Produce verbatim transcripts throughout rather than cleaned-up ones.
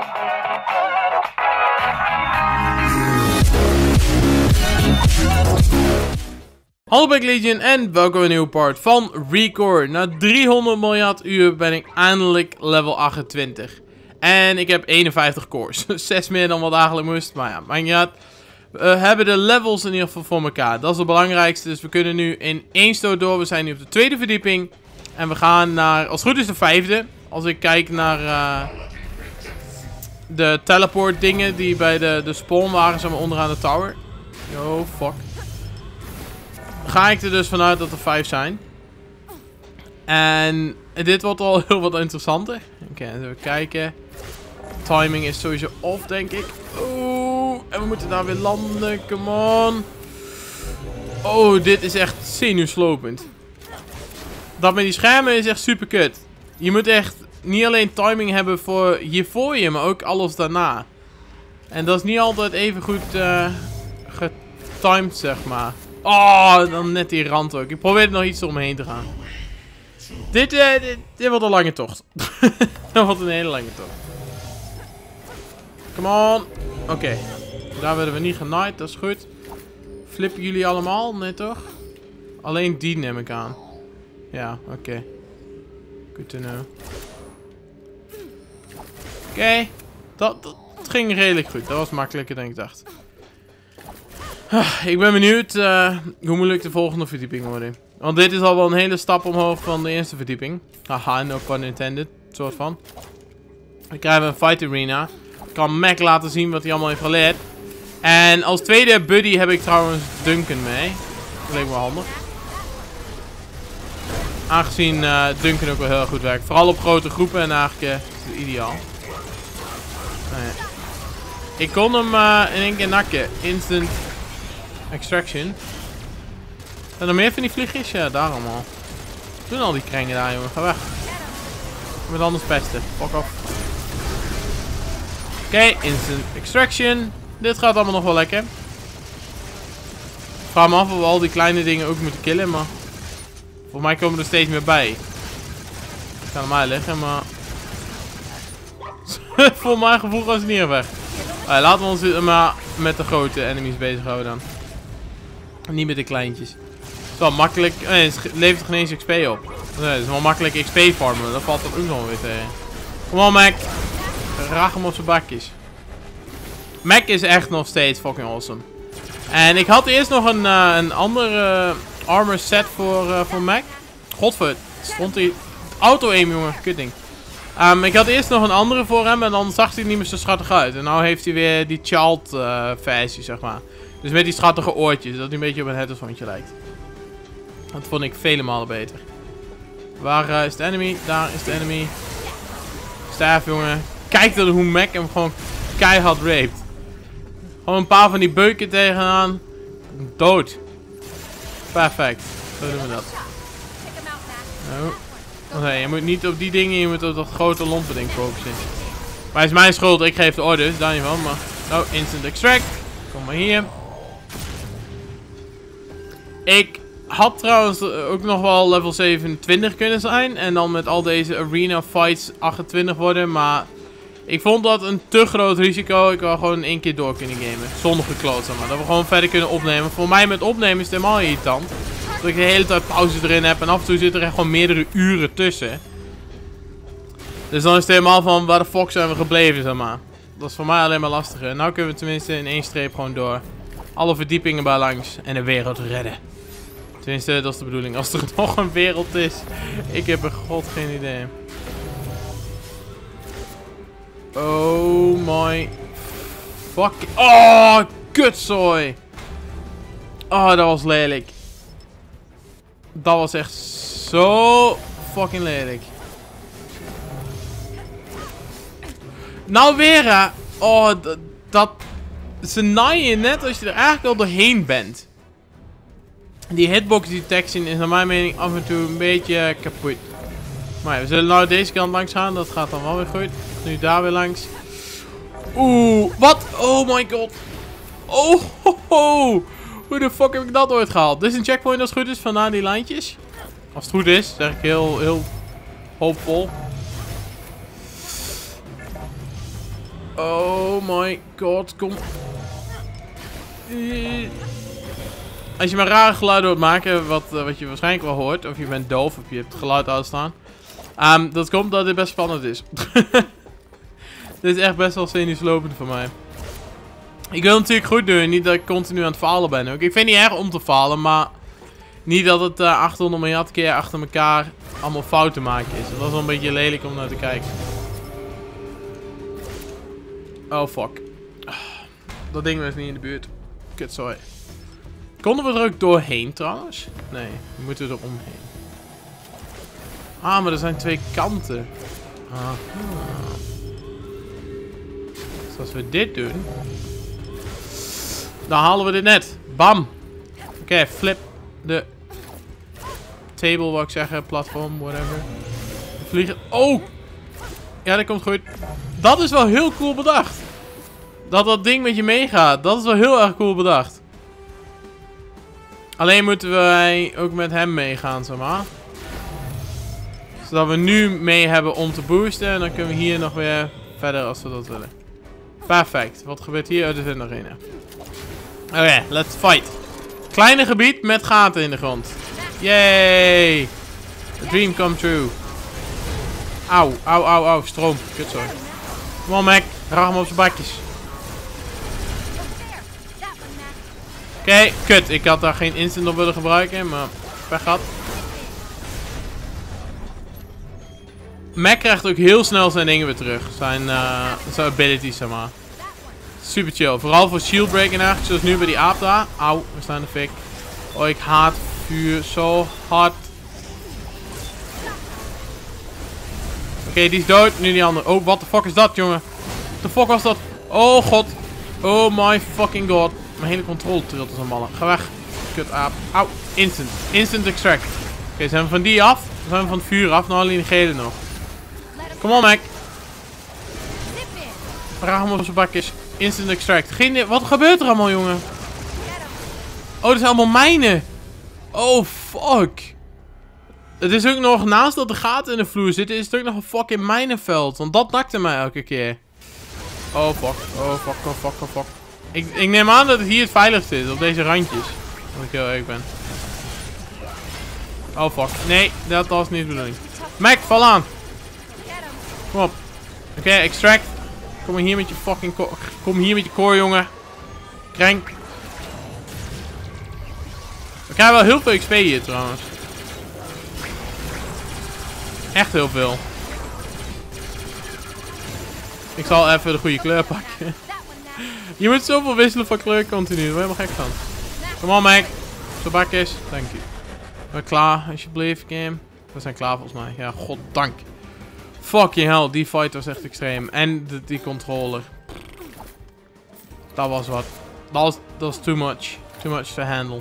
Hallo Black Legion en welkom bij een nieuwe part van Recore. Na driehonderd miljard uur ben ik eindelijk level achtentwintig. En ik heb eenenvijftig cores. zes meer dan wat eigenlijk moest, maar ja, maakt niet uit. We hebben de levels in ieder geval voor elkaar. Dat is het belangrijkste, dus we kunnen nu in één stoot door. We zijn nu op de tweede verdieping. En we gaan naar, als het goed is, de vijfde. Als ik kijk naar uh, de teleport dingen die bij de, de spawn waren, zeg maar, onderaan de tower. Oh, fuck. Ga ik er dus vanuit dat er vijf zijn. En dit wordt al heel wat interessanter. Oké, okay, even kijken. Timing is sowieso off, denk ik. Oeh, en we moeten daar weer landen. Come on. Oh, dit is echt zenuwslopend. Dat met die schermen is echt super kut. Je moet echt niet alleen timing hebben voor hier voor je, maar ook alles daarna. En dat is niet altijd even goed uh, getimed, zeg maar. Oh, dan net die rand ook. Ik probeer er nog iets omheen te gaan. Dit, uh, dit, dit wordt een lange tocht. Dat wordt een hele lange tocht. Come on. Oké. Okay. Daar werden we niet genaaid, dat is goed. Flippen jullie allemaal? Nee toch? Alleen die neem ik aan. Ja, oké. Okay. Good to know. Oké. Okay. Dat, dat ging redelijk goed. Dat was makkelijker dan ik dacht. Ik ben benieuwd uh, hoe moeilijk de volgende verdieping wordt. Want dit is al wel een hele stap omhoog van de eerste verdieping. Haha, no pun intended. Soort van. Dan krijgen we een fight arena. Ik kan Mac laten zien wat hij allemaal heeft geleerd. En als tweede buddy heb ik trouwens Duncan mee. Dat leek me wel handig. Aangezien uh, Duncan ook wel heel erg goed werkt. Vooral op grote groepen en eigenlijk uh, is het ideaal. Nee. Ik kon hem uh, in één keer nakken. Instant extraction. Zijn er meer van die vliegjes? Ja, daar allemaal. Doen al die krengen daar, jongen. Ga weg. Ik moet anders pesten. Fuck off. Oké, okay, instant extraction. Dit gaat allemaal nog wel lekker. Ik vraag me af of we al die kleine dingen ook moeten killen, maar volgens mij komen er steeds meer bij. Het kan aan mij liggen, maar voor mijn gevoel gaan ze niet meer weg. Right, laten we ons maar met de grote enemies bezighouden dan. Niet met de kleintjes. Het is wel makkelijk. Nee, het levert geen eens X P op. Nee, het is wel makkelijk X P farmen. Dat valt er ook nog weer tegen. Kom on, Mac. Raag hem op zijn bakjes. Mac is echt nog steeds fucking awesome. En ik had eerst nog een, uh, een andere uh, armor set voor, uh, voor Mac. Godver, stond hij. Auto-aim, jongen. Kut ding. Um, ik had eerst nog een andere voor hem en dan zag hij niet meer zo schattig uit. En nu heeft hij weer die child uh, versie, zeg maar. Dus met die schattige oortjes, dat hij een beetje op een herdershondje lijkt. Dat vond ik vele malen beter. Waar uh, is de enemy? Daar is de enemy. Sterf, jongen. Kijk dan hoe Mac hem gewoon keihard raped. Gewoon een paar van die beuken tegenaan. Dood. Perfect. Zo doen we dat. Oh. Nee, je moet niet op die dingen, je moet op dat grote lompe ding focussen. Maar het is mijn schuld, ik geef de orders, daar niet van, maar... Oh, instant extract. Kom maar hier. Ik had trouwens ook nog wel level zevenentwintig kunnen zijn. En dan met al deze arena fights achtentwintig worden, maar... Ik vond dat een te groot risico. Ik wil gewoon één keer door kunnen gamen. Zonder gekloot, zeg maar. Dat we gewoon verder kunnen opnemen. Voor mij met opnemen is het helemaal irritant. Dat ik de hele tijd pauze erin heb. En af en toe zitten er echt gewoon meerdere uren tussen. Dus dan is het helemaal van waar de fuck zijn we gebleven, zeg maar. Dat is voor mij alleen maar lastiger. En nou kunnen we tenminste in één streep gewoon door. Alle verdiepingen bij langs. En de wereld redden. Tenminste, dat is de bedoeling. Als er nog een wereld is. Ik heb er god geen idee. Oh my fuck. Oh, kutzooi. Oh, dat was lelijk. Dat was echt zo fucking lelijk. Nou weer, hè. Oh, dat... Ze naaien je net als je er eigenlijk al doorheen bent. Die hitbox detection is naar mijn mening af en toe een beetje kapot. Maar ja, we zullen nou deze kant langs gaan. Dat gaat dan wel weer goed. Nu daar weer langs. Oeh, wat? Oh my god. Oh, ho, ho. Hoe de fuck heb ik dat ooit gehaald? Dit is een checkpoint als het goed is van na die lijntjes. Als het goed is, zeg ik heel, heel hoopvol. Oh my god, kom. Als je maar rare geluiden hoort maken, wat, uh, wat je waarschijnlijk wel hoort, of je bent doof of je hebt het geluid uitstaan. Um, dat komt dat dit best spannend is. Dit is echt best wel zenuwslopend voor mij. Ik wil het natuurlijk goed doen, niet dat ik continu aan het falen ben. Ook. Ik vind het niet erg om te falen, maar niet dat het uh, achthonderd miljard keer achter elkaar allemaal fouten maken is. Dat is wel een beetje lelijk om naar te kijken. Oh fuck. Dat ding was niet in de buurt. Kut, sorry. Konden we er ook doorheen trouwens? Nee, we moeten er omheen. Ah, maar er zijn twee kanten. Aha. Dus als we dit doen, dan halen we dit net. Bam. Oké, okay, flip de table, wou ik zeggen. Platform, whatever. Vliegen. Oh! Ja, dat komt goed. Dat is wel heel cool bedacht. Dat dat ding met je meegaat. Dat is wel heel erg cool bedacht. Alleen moeten wij ook met hem meegaan, zeg maar. Zodat we nu mee hebben om te boosten. En dan kunnen we hier nog weer verder als we dat willen. Perfect. Wat gebeurt hier? Oh, er zit nog een. Oké, okay, let's fight. Kleine gebied met gaten in de grond. Yay! The dream come true. Auw, auw, auw, auw. Stroom. Kut, sorry. Kom on, Mac. Raag hem op zijn bakjes. Oké, okay, kut. Ik had daar geen instant op willen gebruiken, maar pech gehad. Mac krijgt ook heel snel zijn dingen weer terug. Zijn, uh, zijn abilities, zeg maar. Super chill. Vooral voor shield breaking eigenlijk, zoals nu bij die aap daar. Auw, we staan in de fik. Oh, ik haat vuur zo hard. Oké, okay, die is dood. Nu die andere. Oh, what the fuck is dat, jongen? What the fuck was dat? Oh, god. Oh my fucking god. Mijn hele controle trilt als een malle. Ga weg. Kut aap. Auw. Instant. Instant extract. Oké, okay, zijn we van die af? Dan zijn we van het vuur af. Nou, alleen die gele nog. Kom on, Mac. Vraag hem op zijn bakjes. Instant extract. Geen... Wat gebeurt er allemaal, jongen? Oh, dat zijn allemaal mijnen. Oh, fuck. Het is ook nog, naast dat de gaten in de vloer zitten, is het ook nog een fucking mijnenveld. Want dat nakte mij elke keer. Oh, fuck. Oh, fuck, oh, fuck, oh, fuck. Ik, ik neem aan dat het hier het veiligste is, op deze randjes. Als ik heel erg ben. Oh, fuck. Nee, dat was niet de bedoeling. Mac, val aan. Kom op. Oké, okay, extract. Kom hier met je fucking core. Kom hier met je core, jongen. Krank. We krijgen wel heel veel X P hier trouwens. Echt heel veel. Ik zal even de goede kleur pakken. Je moet zoveel wisselen van kleur continu. Daar ben je helemaal gek van. Kom on, Mac. Zo bakjes. Dank je. We zijn klaar, alsjeblieft, game. We zijn klaar volgens mij. Ja, goddank. Fucking hell, die fight was echt extreem. En de, die controller. Dat was wat. Dat was, dat was too much. Too much to handle.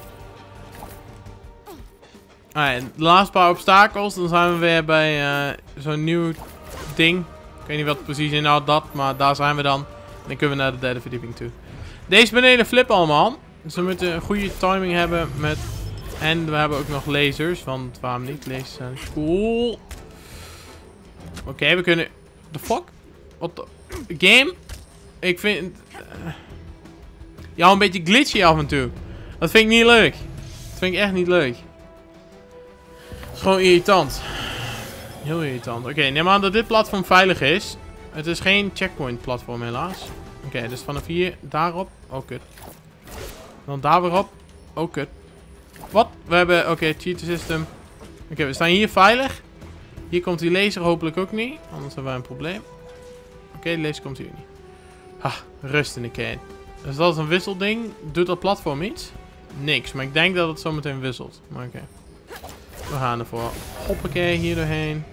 Alright, de laatste paar obstakels. Dan zijn we weer bij uh, zo'n nieuw ding. Ik weet niet wat precies inhoudt dat. Maar daar zijn we dan. En dan kunnen we naar de derde verdieping toe. Deze beneden flippen allemaal. Dus we moeten een goede timing hebben met... En we hebben ook nog lasers. Want waarom niet? Lasers zijn cool. Oké, okay, we kunnen... The fuck? What the... Game? Ik vind... Uh, ja, een beetje glitchy af en toe. Dat vind ik niet leuk. Dat vind ik echt niet leuk. Het is gewoon irritant. Heel irritant. Oké, okay, neem aan dat dit platform veilig is. Het is geen checkpoint platform helaas. Oké, okay, dus vanaf hier daarop. Oh, kut. Dan daar weer op. Oh, kut. Wat? We hebben... Oké, okay, cheat system. Oké, okay, we staan hier veilig. Hier komt die laser hopelijk ook niet. Anders hebben wij een probleem. Oké, okay, de laser komt hier niet. Ha, rust in de kern. Dus dat is een wisselding. Doet dat platform iets? Niks. Maar ik denk dat het zo meteen wisselt. Maar oké. Okay. We gaan ervoor. Hoppakee, hier doorheen.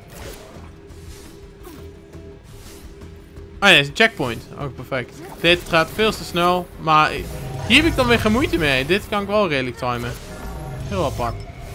Oh ja, is een checkpoint. Ook perfect. Dit gaat veel te snel. Maar hier heb ik dan weer geen moeite mee. Dit kan ik wel redelijk timen. Heel apart.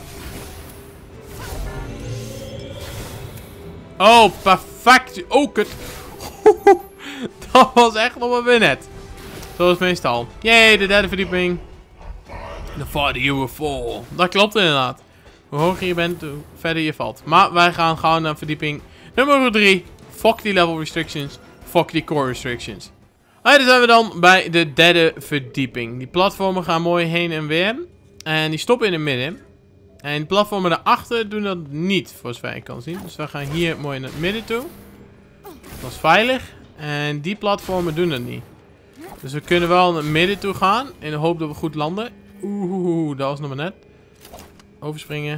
Oh, perfect. Oh, kut. Dat was echt nog maar weer net. Zoals meestal. Yay, de derde verdieping. The farther you will fall. Dat klopt inderdaad. Hoe hoger je bent, hoe verder je valt. Maar wij gaan gauw naar verdieping nummer drie. Fuck die level restrictions. Fuck die core restrictions. Alright, dan zijn we dan bij de derde verdieping. Die platformen gaan mooi heen en weer. En die stoppen in het midden. En de platformen daarachter doen dat niet, voor zover ik kan zien. Dus we gaan hier mooi naar het midden toe. Dat is veilig. En die platformen doen dat niet. Dus we kunnen wel naar het midden toe gaan. In de hoop dat we goed landen. Oeh, dat was nog maar net. Overspringen.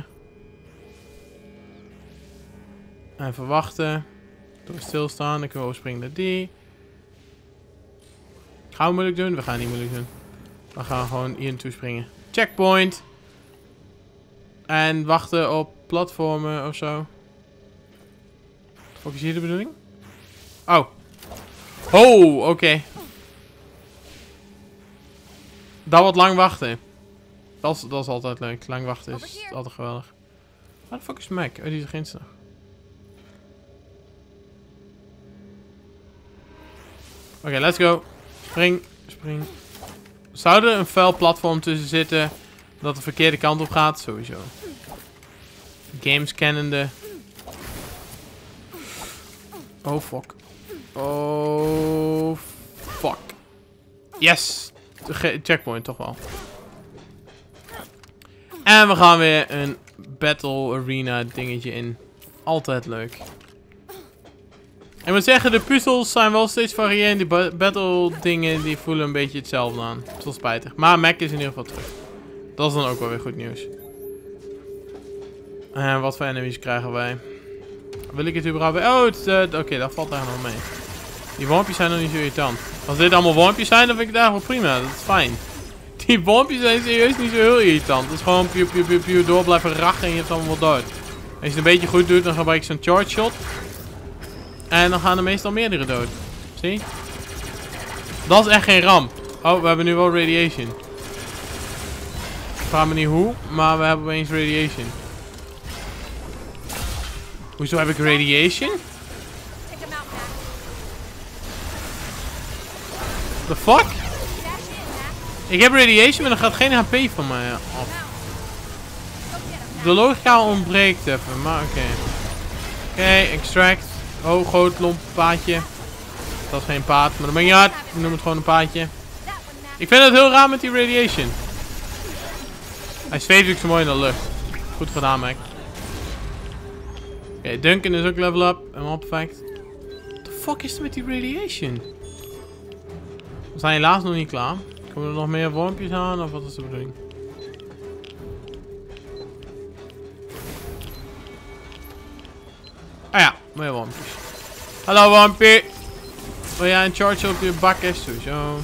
Even wachten. Door stilstaan. Dan kunnen we overspringen naar die. Gaan we moeilijk doen? We gaan niet moeilijk doen. We gaan gewoon hier naartoe springen. Checkpoint. En wachten op platformen of zo. Wat is hier de bedoeling? Oh. Oh, oké. Okay. Dat wordt lang wachten. Dat is, dat is altijd leuk. Lang wachten is altijd geweldig. Waar de fuck is Mac? Oh, die is er ginds nog. Oké, okay, let's go. Spring, spring. Zou er een vuil platform tussen zitten dat de verkeerde kant op gaat? Sowieso. Games kennende. Oh fuck. Oh fuck. Yes. Checkpoint toch wel. En we gaan weer een battle arena dingetje in. Altijd leuk. Ik moet zeggen, de puzzels zijn wel steeds variërend. Die battle dingen die voelen een beetje hetzelfde aan. Het is wel spijtig. Maar Mac is in ieder geval terug. Dat is dan ook wel weer goed nieuws. En wat voor enemies krijgen wij? Wil ik het überhaupt... Oh, uh, oké, okay, dat valt eigenlijk nog mee. Die wormpjes zijn nog niet zo irritant. Als dit allemaal wormpjes zijn, dan vind ik het eigenlijk wel prima. Dat is fijn. Die wormpjes zijn serieus niet zo heel irritant. Het is gewoon puur, puur, puur, puur door blijven rachen en je hebt het allemaal wel dood. Als je het een beetje goed doet, dan gebruik je zo'n charge shot. En dan gaan er meestal meerdere dood. Zie? Dat is echt geen ramp. Oh, we hebben nu wel radiation. Ik vraag me niet hoe, maar we hebben opeens radiation. Hoezo heb ik radiation? The fuck? Ik heb radiation, maar dan gaat geen H P van mij af. De logica ontbreekt even, maar oké. Okay. Oké, okay, extract. Oh, groot lomp paadje. Dat is geen paad, maar dat ben je uit. Ik noem het gewoon een paadje. Ik vind het heel raar met die radiation. Hij zweeft natuurlijk zo mooi in de lucht. Goed gedaan, Mac. Oké, okay, Duncan is ook level up. Helemaal perfect. What the fuck is er met die radiation? We zijn helaas nog niet klaar. Komen er nog meer wormpjes aan of wat is de bedoeling? Ah ja, meer wormpjes. Hallo wormpje. Wil jij een charge op je bakken? Sowieso.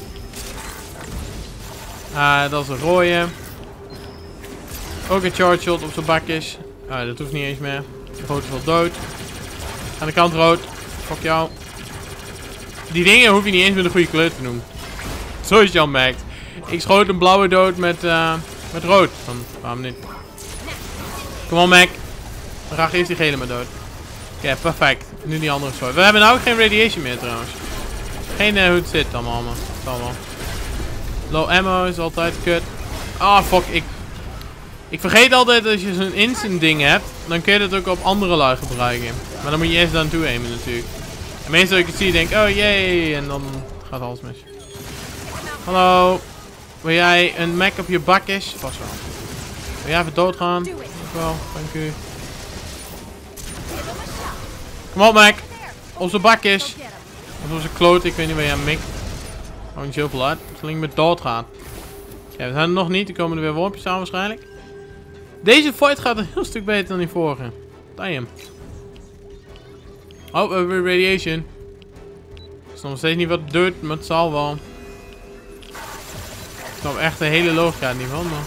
Ah, dat is een rode. Ook een charge shot op zijn bakjes. Ah, dat hoeft niet eens meer. De rood is wel dood. Aan de kant rood. Fuck jou. Die dingen hoef je niet eens met een goede kleur te noemen. Zoals je al merkt. Ik schoot een blauwe dood met, uh, met rood. Dan, waarom niet? Kom on, Mac. Dan ga ik eerst die gele maar dood. Oké, okay, perfect. Nu die andere soort. We hebben nou ook geen radiation meer trouwens. Geen uh, hoe het zit allemaal. allemaal. allemaal. Low ammo is altijd kut. Ah, oh, fuck. Ik, ik vergeet altijd als je zo'n instant ding hebt. Dan kun je dat ook op andere lui gebruiken. Maar dan moet je eerst daar naartoe aimen natuurlijk. En meestal als ik het zie denk ik, oh jee. En dan gaat alles mis. Hallo. Wil jij een Mac op je bak is? Vast wel. Wil jij even doodgaan? Dank wel, dank u. Kom op, Mac. Op zijn bak is. Of op zijn kloot, ik weet niet waar jij mikt. Gewoon niet zoveel uit. Zolang ik met dood gaat. Ja, we zijn er nog niet. Er komen er weer wormpjes aan waarschijnlijk. Deze fight gaat een heel stuk beter dan die vorige. Damn. Oh, we hebben weer radiation. Ik snap nog steeds niet wat het doet, maar het zal wel. Ik snap echt de hele logica niet van, maar...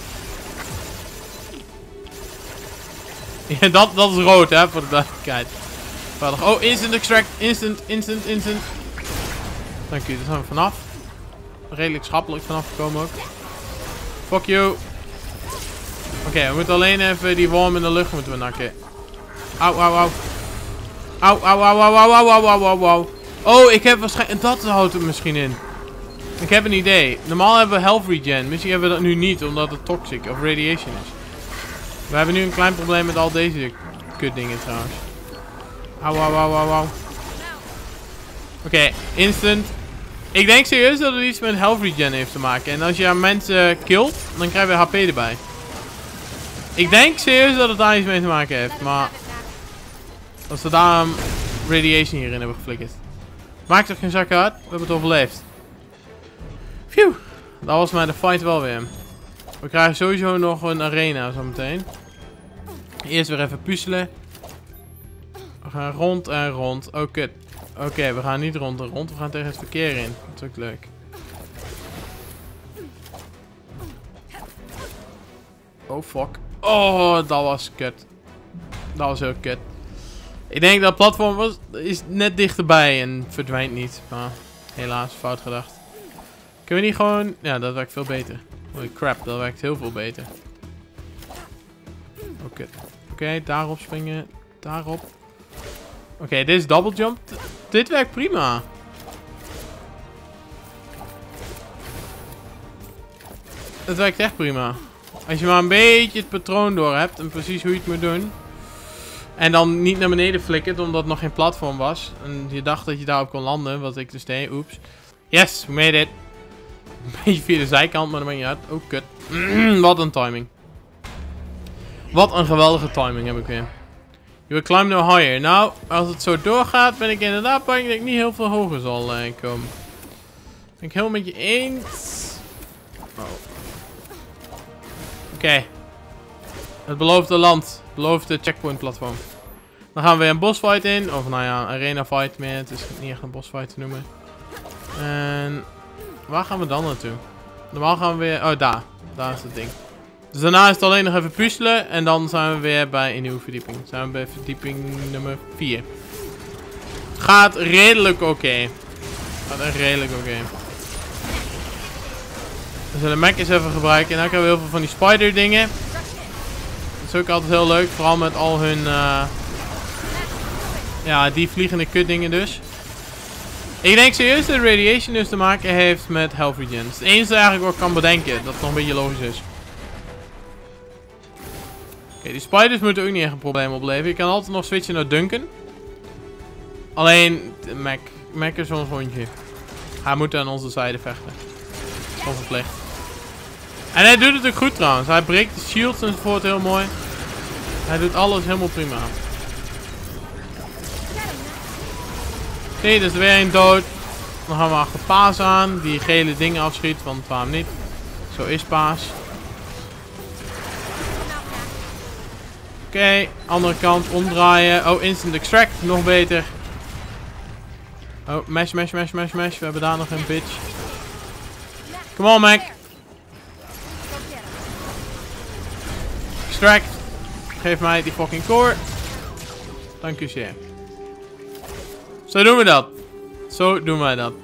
Ja, dat, dat is rood, hè, voor de duidelijkheid. Oh, instant extract. Instant, instant, instant. Dank u, daar zijn we vanaf. Redelijk schappelijk vanaf gekomen ook. Fuck you. Oké, okay, we moeten alleen even die worm in de lucht moeten we nakken. Auw, auw, auw. Auw, auw, auw, auw, auw, auw, auw, auw, auw. Oh, ik heb waarschijnlijk... Dat houdt het misschien in. Ik heb een idee. Normaal hebben we health regen. Misschien hebben we dat nu niet, omdat het toxic of radiation is. We hebben nu een klein probleem met al deze kut dingen trouwens. Auw, auw, auw, auw, auw. Oké, okay, instant. Ik denk serieus dat het iets met health regen heeft te maken. En als je mensen killt, dan krijg je H P erbij. Ik denk serieus dat het daar iets mee te maken heeft. Maar als ze daarom radiation hierin hebben geflikkerd. Maakt toch geen zak uit. We hebben het overleefd. Phew. Dat was mij de fight wel weer. We krijgen sowieso nog een arena zometeen. Eerst weer even puzzelen. We gaan rond en rond. Oh kut. Oké, okay, we gaan niet rond en rond. We gaan tegen het verkeer in. Dat is ook leuk. Oh fuck. Oh, dat was kut. Dat was heel kut. Ik denk dat het platform was, is net dichterbij en verdwijnt niet. Maar helaas, fout gedacht. Kunnen we niet gewoon... Ja, dat werkt veel beter. Holy crap, dat werkt heel veel beter. Oké, okay. Oké, okay, daarop springen. Daarop. Oké, okay, dit is double jump. D dit werkt prima. Het werkt echt prima. Als je maar een beetje het patroon door hebt en precies hoe je het moet doen. En dan niet naar beneden flikkert omdat het nog geen platform was. En je dacht dat je daarop kon landen, wat ik dus deed. Oeps. Yes, we made it. Een beetje via de zijkant, maar dat maakt niet uit. Oh, kut. Wat een timing. Wat een geweldige timing heb ik weer. You will climb no higher. Nou, als het zo doorgaat, ben ik inderdaad bang dat ik niet heel veel hoger zal uh, komen. Ben ik helemaal met je eens. Oh. Oké. Okay. Het beloofde land. Het beloofde checkpoint platform. Dan gaan we weer een boss fight in. Of nou ja, een arena fight meer. Het is niet echt een boss fight te noemen. En waar gaan we dan naartoe? Normaal gaan we weer... Oh, daar. Daar is het ding. Dus daarna is het alleen nog even puzzelen. En dan zijn we weer bij een nieuwe verdieping. Dan zijn we bij verdieping nummer vier. Het gaat redelijk oké. Okay. Het gaat echt redelijk oké. Okay. We zullen Mac eens even gebruiken. En dan krijgen we heel veel van die spider dingen. Dat is ook altijd heel leuk. Vooral met al hun... Uh, ja, die vliegende kut dingen dus. Ik denk serieus dat radiation dus te maken heeft met health regen. Het is het enige eigenlijk wat ik kan bedenken. Dat het nog een beetje logisch is. Oké, okay, die spiders moeten ook niet echt een probleem opleveren. Je kan altijd nog switchen naar Duncan. Alleen, Mac, Mac is ons hondje. Hij moet aan onze zijde vechten. Dat is gewoon verplicht. En hij doet het ook goed trouwens. Hij breekt de shields enzovoort heel mooi. Hij doet alles helemaal prima. Oké, dus er weer een dood. Dan gaan we achter Paas aan. Die gele dingen afschiet, want waarom niet? Zo is Paas. Oké, okay, andere kant omdraaien. Oh, instant extract, nog beter. Oh, mash, mash, mash, mash, mash. We hebben daar nog een bitch. Come on, Mac. Extract. Geef mij die fucking core. Dank u zeer. Zo doen we dat. Zo doen wij dat.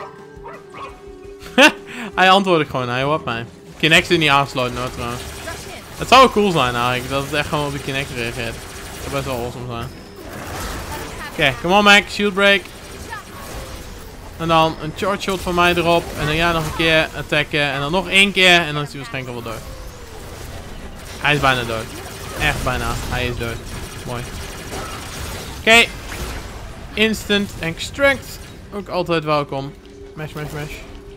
Hij antwoordde gewoon, hij hoort mij. Kinect is niet aangesloten, nou trouwens. Het zou wel cool zijn eigenlijk, dat het echt gewoon op de Kinect reageert. Dat zou best wel awesome zijn. Oké, okay, come on Mac, shield break. En dan een charge shot van mij erop. En dan ja nog een keer attacken. En dan nog één keer. En dan is hij waarschijnlijk al wel dood. Hij is bijna dood. Echt bijna. Hij is dood. Mooi. Oké. Okay. Instant extract. Ook altijd welkom. Mash, mash, mash.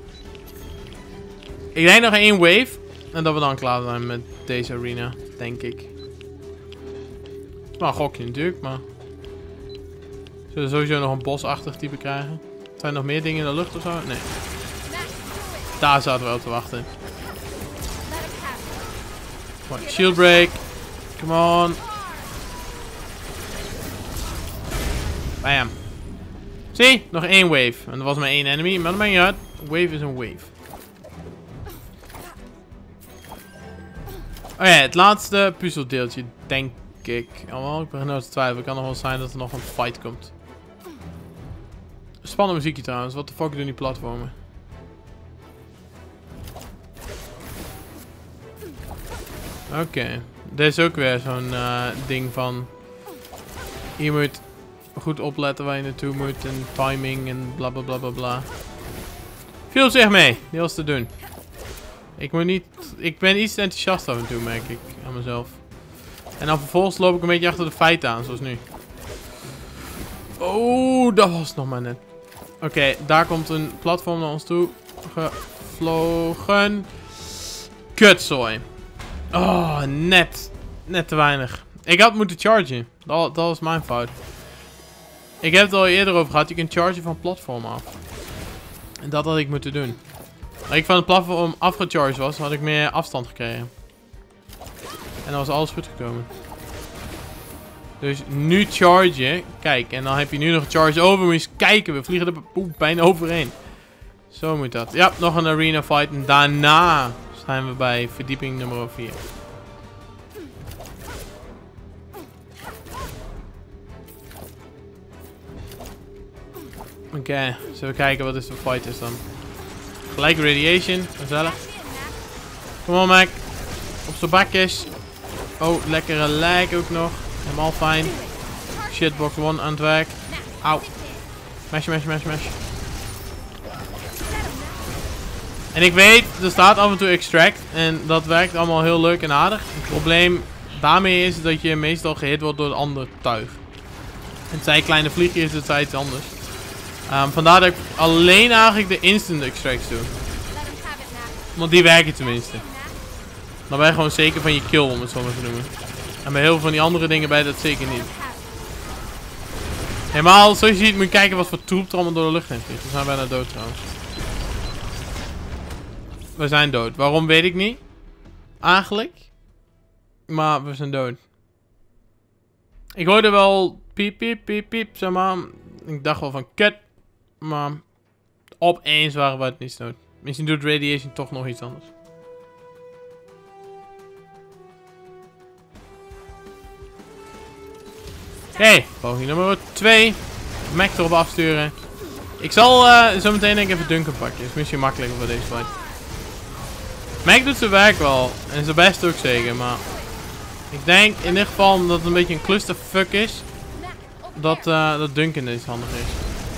Ik denk nog één wave. En dat we dan klaar zijn met deze arena. Denk ik. Het is maar een gokje natuurlijk. Maar we zullen sowieso nog een bosachtig type krijgen. Zijn er nog meer dingen in de lucht of zo? Nee. Daar zaten we op te wachten. Mooi. Shield break. Come on. Bam. Zie, nog één wave. En er was maar één enemy, maar dat maakt niet uit. Een wave is een wave. Oh ja, het laatste puzzeldeeltje, denk ik. Oh, ik begin nou te twijfelen. Het kan nog wel zijn dat er nog een fight komt. Spannend muziekje trouwens. Wat de fuck doen die platformen? Oké. Okay. Dit is ook weer zo'n uh, ding van... Je moet goed opletten waar je naartoe moet. En timing en bla bla bla bla bla. Veel zeg mee. Heel te doen. Ik moet niet... Ik ben iets enthousiast af en toe, merk ik. Aan mezelf. En dan vervolgens loop ik een beetje achter de feiten aan. Zoals nu. Oh, dat was nog maar net. Oké, okay, daar komt een platform naar ons toe gevlogen. Kutzooi. Oh, net. Net te weinig. Ik had moeten chargen. Dat, dat was mijn fout. Ik heb het al eerder over gehad. Je kunt chargen van platform af. En dat had ik moeten doen. Als ik van het platform afgecharged was, had ik meer afstand gekregen. En dan was alles goed gekomen. Dus nu chargen. Kijk, en dan heb je nu nog charge over. Moet je eens kijken, we vliegen er bijna overheen. Zo moet dat. Ja, nog een arena fight. En daarna zijn we bij verdieping nummer vier. Oké, okay, zullen we kijken wat is de fight is dan. Gelijk radiation, gezellig. Kom on Mac. Op zijn bakjes. Oh, lekkere lijk ook nog. Helemaal fijn. Shitbox one aan het werk. Auw. Smash, smash, smash, smash. En ik weet, er staat af en toe extract. En dat werkt allemaal heel leuk en aardig. Het probleem daarmee is dat je meestal gehit wordt door een ander tuig. En het zij kleine vliegjes, het zij iets anders. Um, vandaar dat ik alleen eigenlijk de instant extracts doe. Want die werken tenminste. Dan ben je gewoon zeker van je kill, om het zo maar te noemen. En bij heel veel van die andere dingen ben je dat zeker niet. Helemaal, zoals je ziet, moet je kijken wat voor troep er allemaal door de lucht heen vliegt. We zijn bijna dood trouwens. We zijn dood. Waarom weet ik niet. Eigenlijk. Maar we zijn dood. Ik hoorde wel piep, piep, piep, piep, zeg maar. Ik dacht wel van kut. Maar opeens waren we het niet dood. Misschien doet radiation toch nog iets anders. Oké, okay, poging nummer twee. Mac erop afsturen. Ik zal uh, zo meteen denk ik even Duncan pakken. Is misschien makkelijker voor deze fight. Mac doet zijn werk wel. En zijn best ook zeker. Maar ik denk in dit geval dat het een beetje een clusterfuck is. Dat, uh, dat Duncan deze handig is.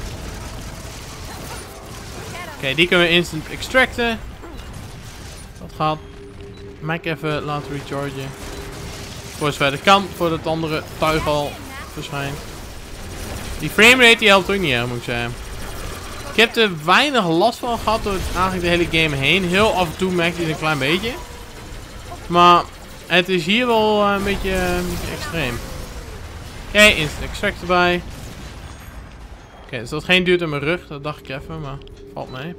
Oké, okay, die kunnen we instant extracten. Dat gaat Mac even laten rechargen. Voor zover het kan, voordat het andere tuig al verschijnt. Die framerate die helpt ook niet erg, moet ik zeggen. Ik heb er weinig last van gehad door eigenlijk de hele game heen. Heel af en toe merk je het een klein beetje. Maar het is hier wel uh, een, beetje, uh, een beetje extreem. Oké, okay, instant extract erbij. Oké, okay, dus dat geen duurt in mijn rug, dat dacht ik even, maar valt mee.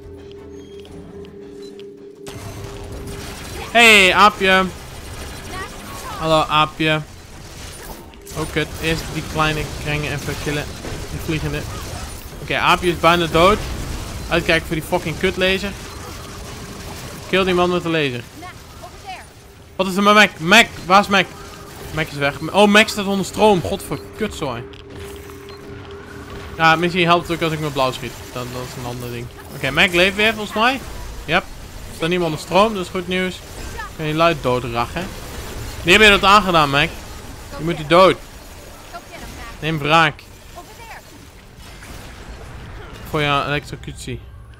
Hey, aapje. Hallo, aapje. Oh, kut. Eerst die kleine kringen even killen. Die vliegende. Oké, okay, aapje is bijna dood. Uitkijken voor die fucking kutlaser. Kill die man met de laser. Wat is er met Mac? Mac, waar is Mac? Mac is weg. Oh, Mac staat onder stroom. Godver kutzooi. Ja, misschien helpt het ook als ik met blauw schiet. Dat, dat is een ander ding. Oké, okay, Mac leeft weer volgens mij. Yep. Er staat niemand onder stroom, dat is goed nieuws. Kun je luid doodrachen. Nu heb je dat aangedaan, Mac. Je moet die dood. Neem wraak. Voor je elektrocutie.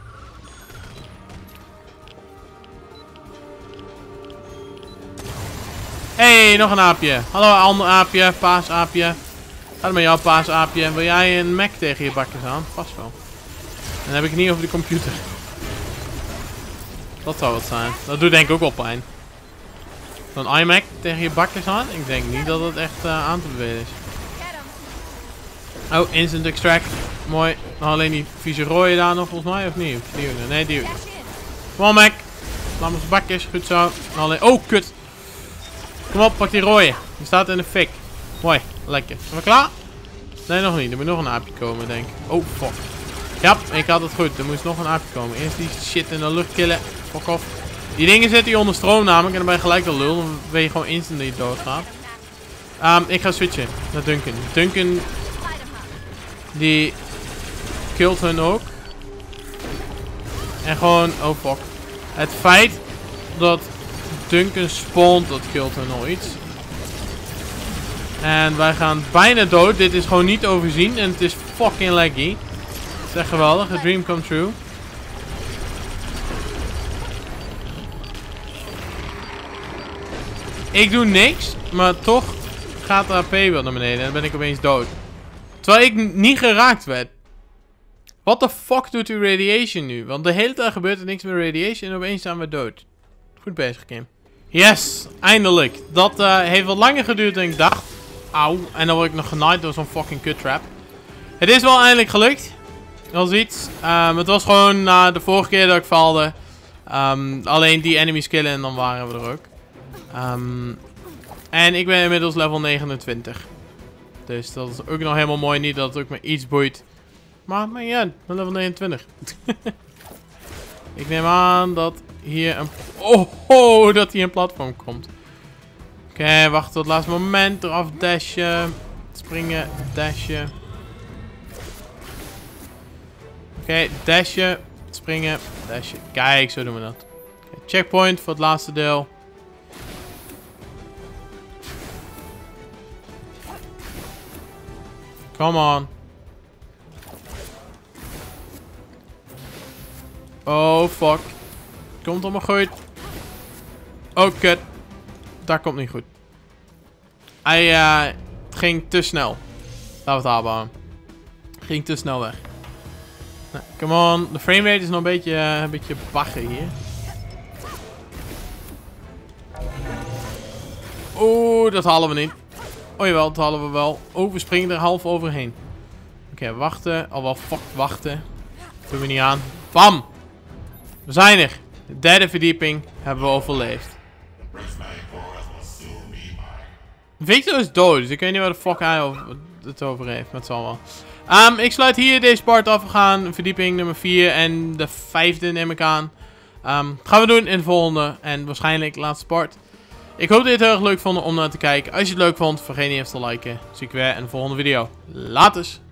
Hey, nog een aapje. Hallo, ander aapje. Paasaapje. Ga met jou, paasaapje. Wil jij een Mac tegen je bakjes aan? Vast wel. En dan heb ik het niet over de computer. Dat zou wat zijn. Dat doet denk ik ook wel pijn. Zo'n iMac tegen je bakjes aan? Ik denk niet dat het echt uh, aan te bevelen is. Oh, instant extract. Mooi. Nou, alleen die vieze rode daar nog volgens mij, of niet? Die ook. Nee, die ook. Kom on, Mac. Laat me zijn bakjes. Goed zo. Nou, alleen... Oh, kut. Kom op, pak die rode. Die staat in de fik. Mooi. Lekker. Zijn we klaar? Nee, nog niet. Er moet nog een aapje komen, denk ik. Oh, fuck. Ja, ik had het goed. Er moest nog een aapje komen. Eerst die shit in de lucht killen. Fuck off. Die dingen zitten hier onder stroom namelijk. En dan ben je gelijk al lul. Dan weet je gewoon instant dat je doodgaat. Um, ik ga switchen naar Duncan. Duncan... Die... killt hun ook. En gewoon... Oh, fuck. Het feit dat Duncan spawnt, dat killt hun al iets. En wij gaan bijna dood. Dit is gewoon niet overzien. En het is fucking laggy. Het is echt geweldig. A dream come true. Ik doe niks. Maar toch gaat de H P wel naar beneden. En dan ben ik opeens dood. Terwijl ik niet geraakt werd. What the fuck doet die radiation nu? Want de hele tijd gebeurt er niks met radiation en opeens zijn we dood. Goed bezig, game. Yes, eindelijk. Dat uh, heeft wat langer geduurd dan ik dacht. Auw, en dan word ik nog genaaid door zo'n fucking kut trap. Het is wel eindelijk gelukt. Dat is iets. Um, het was gewoon uh, de vorige keer dat ik valde. Um, alleen die enemies killen en dan waren we er ook. Um, en ik ben inmiddels level negenentwintig. Dus dat is ook nog helemaal mooi. Niet dat het ook maar iets boeit. Maar, maar ja, ik ben level negenentwintig. Ik neem aan dat hier een... Oh, oh dat hier een platform komt. Oké, okay, wacht tot het laatste moment. Eraf dashen. Springen, dashen. Oké, okay, dashen. Springen, dashen. Kijk, zo doen we dat. Okay, checkpoint voor het laatste deel. Come on. Oh, fuck. Komt allemaal goed. Oh, kut. Dat komt niet goed. Hij uh, ging te snel. Laten we het aanbouwen. Ging te snel weg. Nou, come on. De framerate is nog een beetje, uh, een beetje baggen hier. Oeh, dat halen we niet. Oh jawel, dat halen we wel. Oh, we springen er half overheen. Oké, okay, wachten. Al wel fuck wachten. Dat doen we niet aan. Bam! We zijn er. De derde verdieping hebben we overleefd. Victor is dood, dus ik weet niet waar de fuck hij het over heeft. Maar het zal wel. Um, ik sluit hier deze part af. We gaan verdieping nummer vier en de vijfde neem ik aan. Um, gaan we doen in de volgende en waarschijnlijk laatste part. Ik hoop dat je het heel erg leuk vond om naar te kijken. Als je het leuk vond, vergeet niet even te liken. Zie ik weer in de volgende video. Laters!